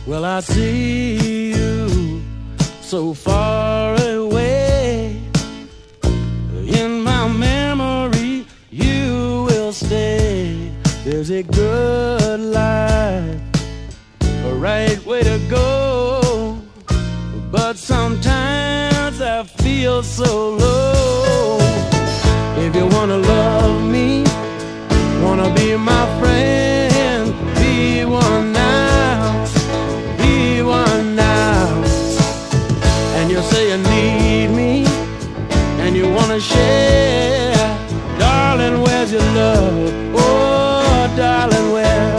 Well, I see you so far away. In my memory, you will stay. There's a good life, a right way to go. But sometimes I feel so low. If you wanna love me, wanna be my friend, be one now, be one now. And you say you need me, and you wanna share. Darling, where's your love? Oh, darling, where?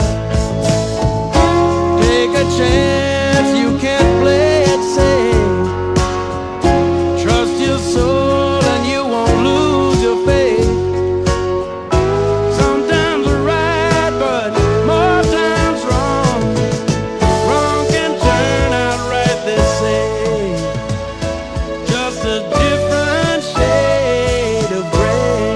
Take a chance, you can't play it safe. Trust your soul and you won't lose your faith. Sometimes right, but more times wrong. Wrong can turn out right, they say. Just a different shade of gray.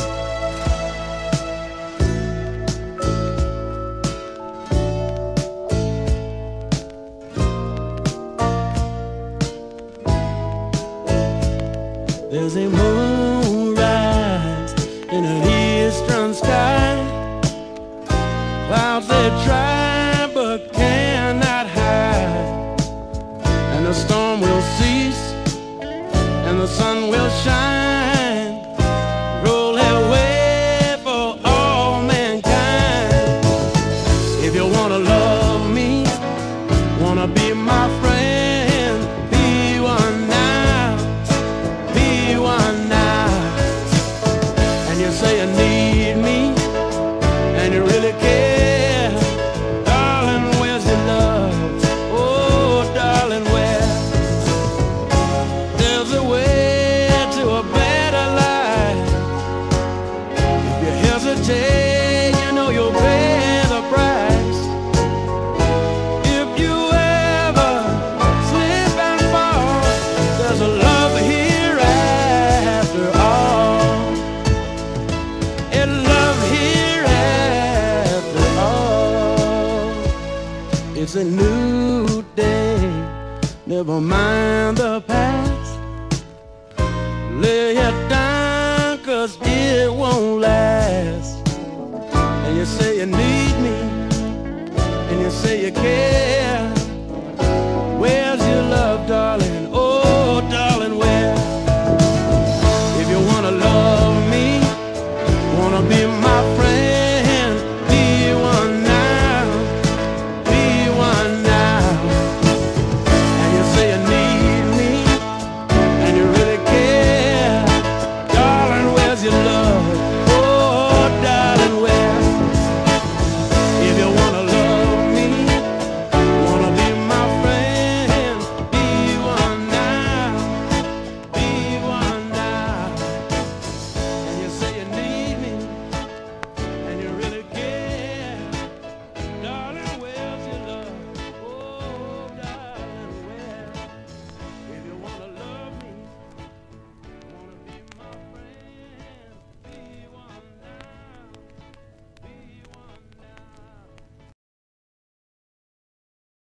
There's a moonrise in an eastern sky. Clouds they try but cannot hide. And the storm will cease and the sun will shine. Roll away for all mankind. If you wanna love me, wanna be my friend, be one now, be one now. And you say you need me, and you really care. Darling, where's your love? Oh, darling, where? There's a way to a better life. If you hesitate, you know you'll pay the price. If you ever slip and fall, there's a love here after all. And love here after all. It's a new day, never mind the past. Lay it down, 'cause it won't last. And you say you need me, and you say you care.